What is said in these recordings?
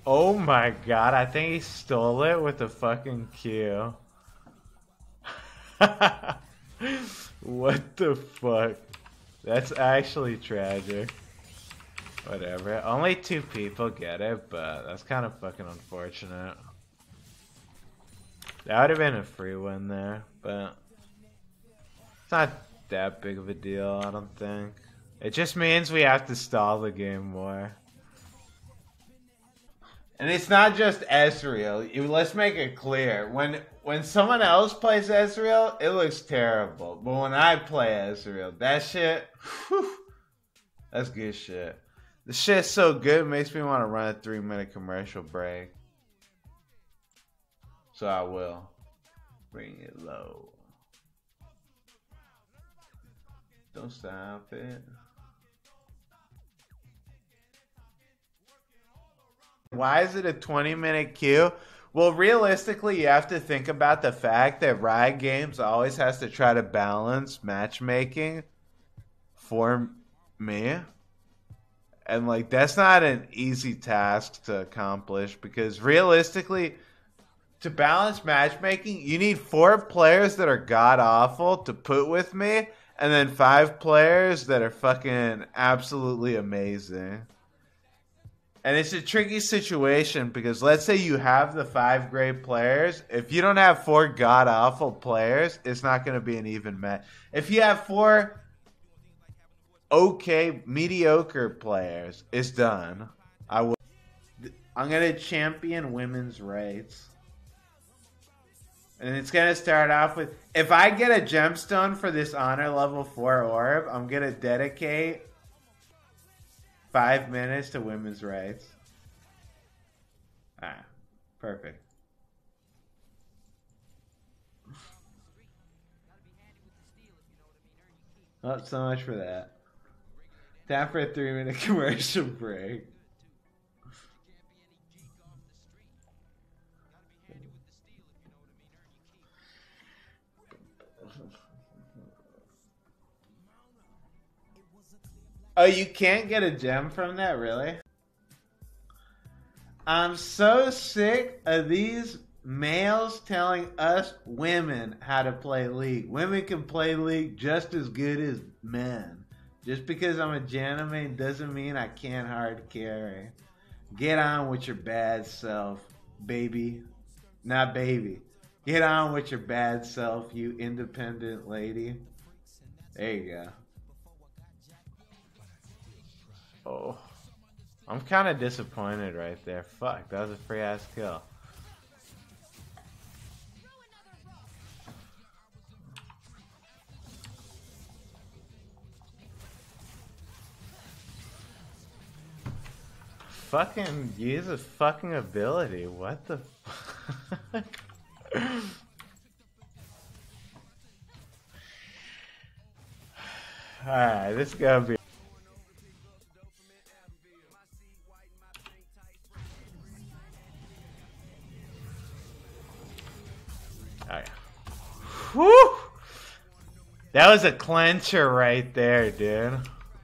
Oh my god, I think he stole it with the fucking Q. What the fuck? That's actually tragic. Whatever. Only 2 people get it, but that's kind of fucking unfortunate. That would have been a free win there, but it's not that big of a deal, I don't think. It just means we have to stall the game more. And it's not just Ezreal. Let's make it clear. When someone else plays Ezreal, it looks terrible. But when I play Ezreal, that shit, whew, that's good shit. The shit's so good, it makes me want to run a 3-minute commercial break. So I will. Bring it low. Don't stop it. Why is it a 20-minute queue? Well, realistically, you have to think about the fact that Riot Games always has to try to balance matchmaking for me. And, like, that's not an easy task to accomplish because realistically, to balance matchmaking, you need 4 players that are god-awful to put with me and then 5 players that are fucking absolutely amazing. And it's a tricky situation because let's say you have the 5 great players. If you don't have 4 god-awful players, it's not going to be an even match. If you have 4 okay, mediocre players, it's done. I'm going to champion women's rights. And it's going to start off with, if I get a gemstone for this honor level 4 orb, I'm going to dedicate 5 minutes to women's rights. Ah, perfect. Not so much for that. Time for a 3-minute commercial break. Oh, you can't get a gem from that, really? I'm so sick of these males telling us women how to play League. Women can play League just as good as men. Just because I'm a Janime doesn't mean I can't hard carry. Get on with your bad self, baby. Not baby. Get on with your bad self, you independent lady. There you go. Oh. I'm kind of disappointed right there. Fuck, that was a free ass kill. Fucking use a fucking ability. What the fuck? Alright, this is gonna be. Alright. Whew! That was a clincher right there, dude.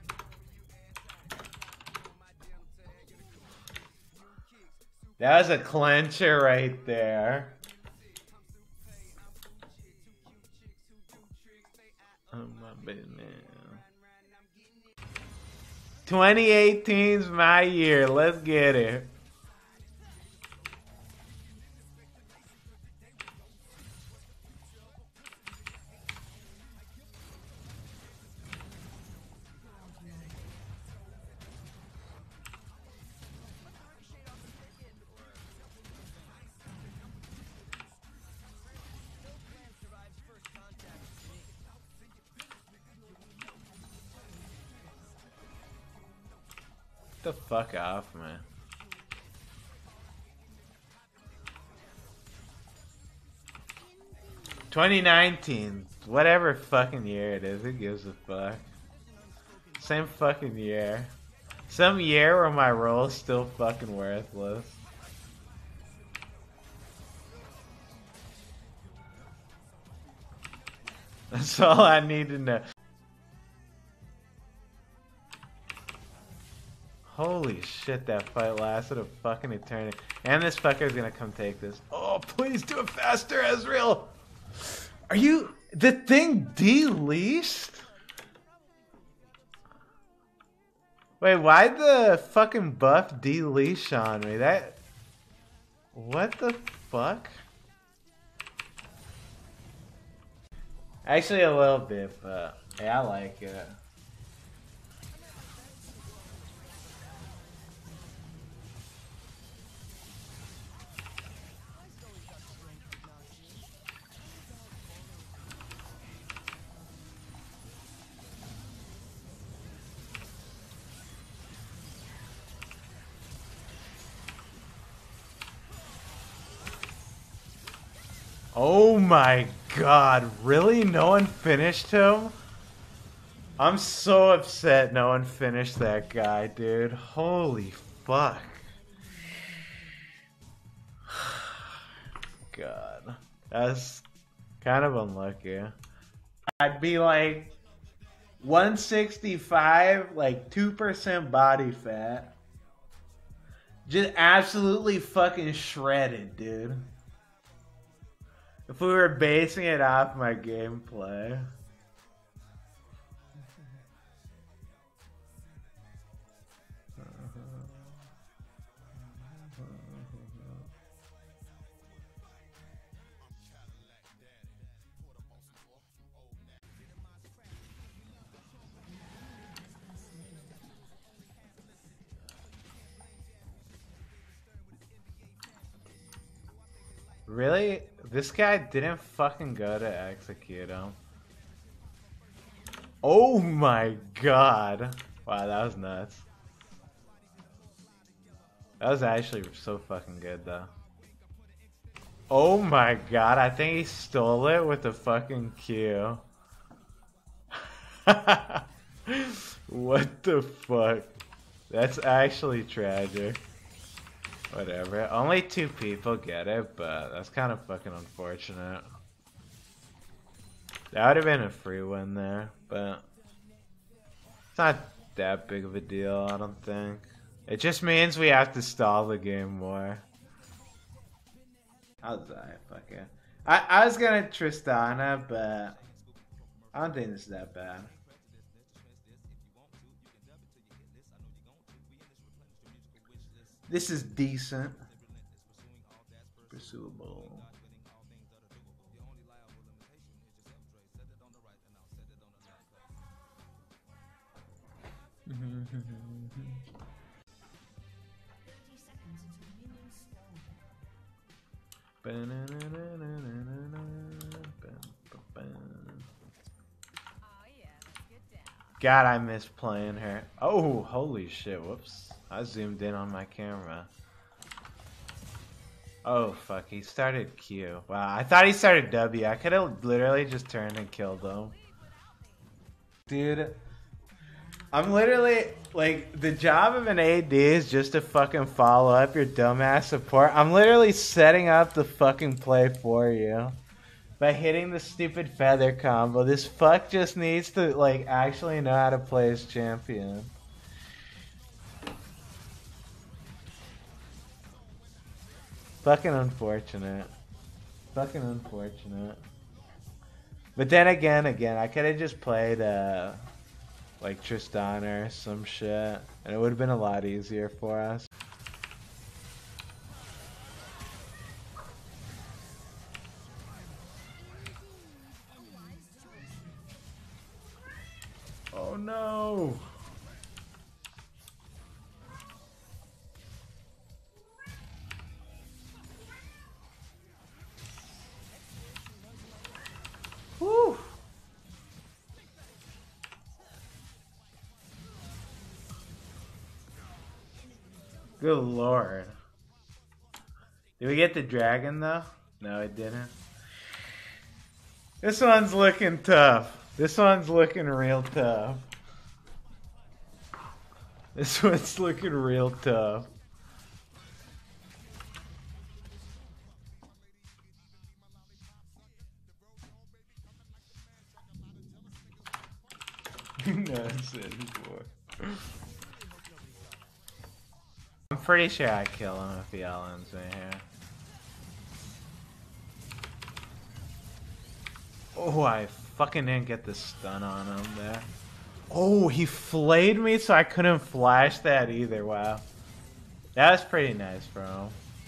That was a clincher right there. Oh my goodness. 2018's my year. Let's get it. Get the fuck off, man. "2019, whatever fucking year it is, who gives a fuck? Same fucking year. Some year where my role's still fucking worthless. That's all I need to know. Holy shit, that fight lasted a fucking eternity. And this fucker's gonna come take this. Oh, please do it faster, Ezreal! Are you... The thing de-leashed? Wait, why'd the fucking buff de-leash on me? That... What the fuck? Actually, a little bit, but... Yeah, I like it. Oh my god, really? No one finished him? I'm so upset no one finished that guy, dude. Holy fuck. God. That's kind of unlucky. I'd be like 165, like 2% body fat. Just absolutely fucking shredded, dude. If we were basing it off my gameplay. Really? This guy didn't fucking go to execute him. Oh my god. Wow, that was nuts. That was actually so fucking good though. Oh my god, I think he stole it with the fucking Q. What the fuck? That's actually tragic. Whatever. Only 2 people get it, but that's kind of fucking unfortunate. That would have been a free win there, but it's not that big of a deal, I don't think. It just means we have to stall the game more. I'll die, fuck it. I was gonna Tristana, but I don't think this is that bad. This is decent. Pursuable. God, I miss playing her. Oh, holy shit, whoops. I zoomed in on my camera. Oh, fuck, he started Q. Wow, I thought he started W. I could have literally just turned and killed him. Dude, I'm literally, like, the job of an AD is just to fucking follow up your dumbass support. I'm literally setting up the fucking play for you by hitting the stupid feather combo. This fuck just needs to, like, actually know how to play his champion. Fucking unfortunate. Fucking unfortunate. But then again, I could have just played, like Tristana or some shit, and it would have been a lot easier for us. Oh no! Whew. Good lord. Did we get the dragon though? No, it didn't. This one's looking tough. This one's looking real tough. This one's looking real tough. Nonsense, boy. pretty sure I'd kill him if he LMs me here. Oh, I fucking didn't get the stun on him there. Oh, he flayed me so I couldn't flash that either. Wow. That was pretty nice, bro.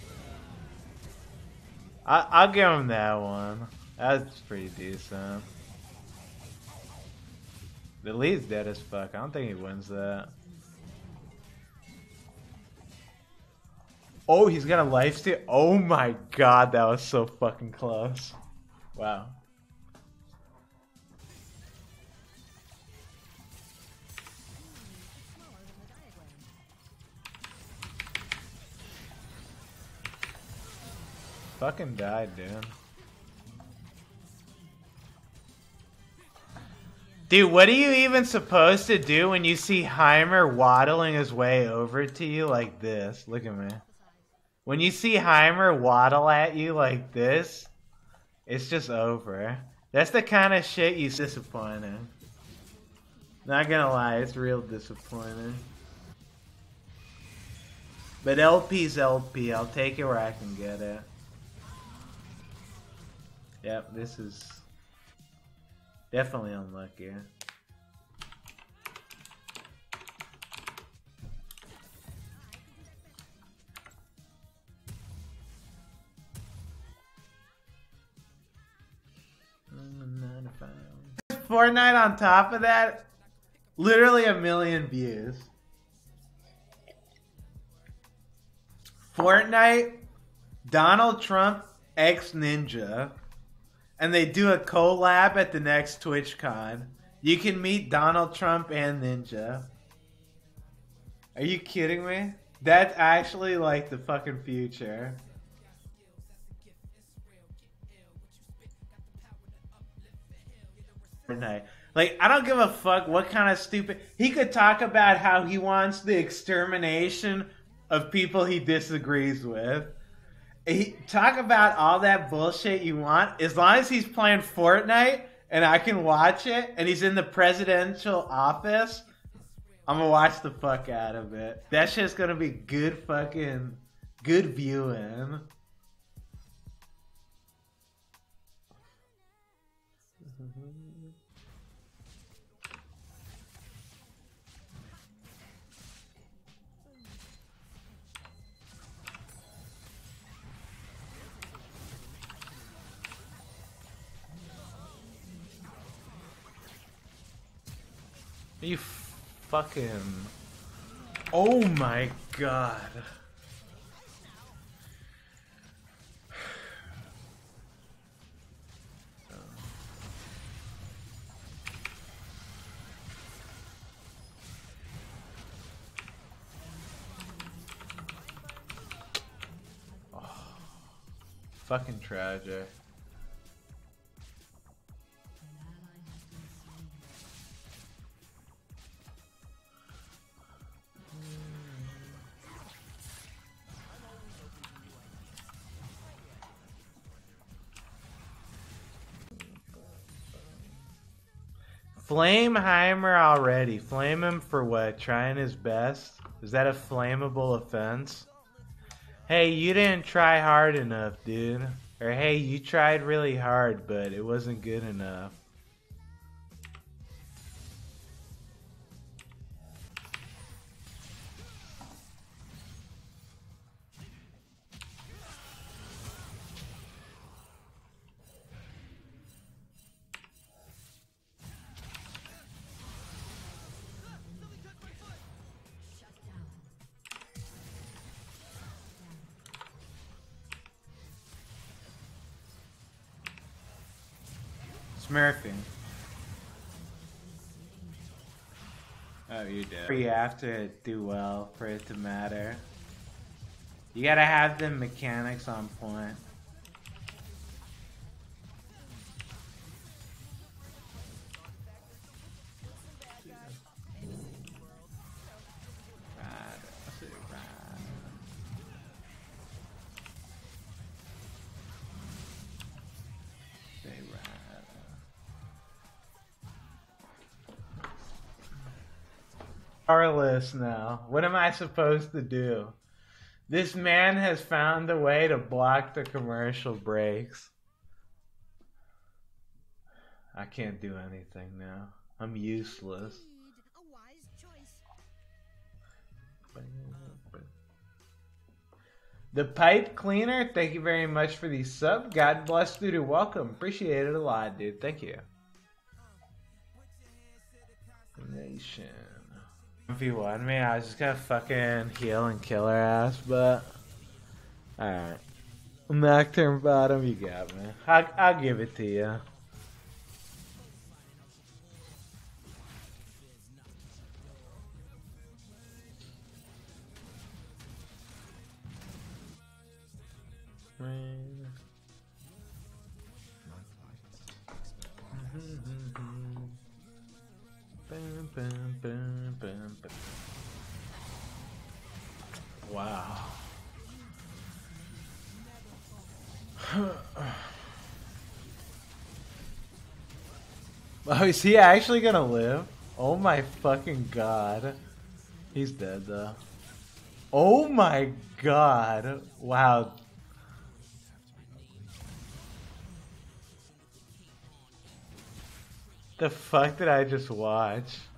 I'll give him that one. That's pretty decent. The lead's dead as fuck. I don't think he wins that. Oh, he's got a lifesteal. Oh my god, that was so fucking close. Wow. Fucking died, dude. Dude, what are you even supposed to do when you see Heimer waddling his way over to you like this? Look at me. When you see Heimer waddle at you like this, it's just over. That's the kind of shit you disappointing. Not gonna lie, it's real disappointing. But LP's LP, I'll take it where I can get it. Yep, this is definitely unlucky. Fortnite on top of that, literally 1 million views. Fortnite, Donald Trump X Ninja, and they do a collab at the next TwitchCon. You can meet Donald Trump and Ninja. Are you kidding me? That's actually like the fucking future. Fortnite. Like, I don't give a fuck what kind of stupid... He could talk about how he wants the extermination of people he disagrees with. Talk about all that bullshit you want. As long as he's playing Fortnite and I can watch it and he's in the presidential office, I'm gonna watch the fuck out of it. That shit's gonna be good fucking... good viewing. You fucking... Oh my god. Oh, fucking tragic. Flame Heimer already. Flame him for what? Trying his best? Is that a flammable offense? Hey, you didn't try hard enough, dude. Or hey, you tried really hard, but it wasn't good enough. Smurfing. Oh, you did. You have to do well for it to matter. You gotta have the mechanics on point. Powerless now. What am I supposed to do? This man has found a way to block the commercial breaks. I can't do anything now. I'm useless. The Pipe Cleaner, thank you very much for the sub. God bless, dude. Welcome. Appreciate it a lot, dude. Thank you. Nation. If you want me, I was just gonna fucking heal and kill her ass, but alright. Nocturne Bottom, you got me. I'll give it to you. Wow. Oh, is he actually gonna live? Oh my fucking god. He's dead though. Oh my god. Wow. The fuck did I just watch?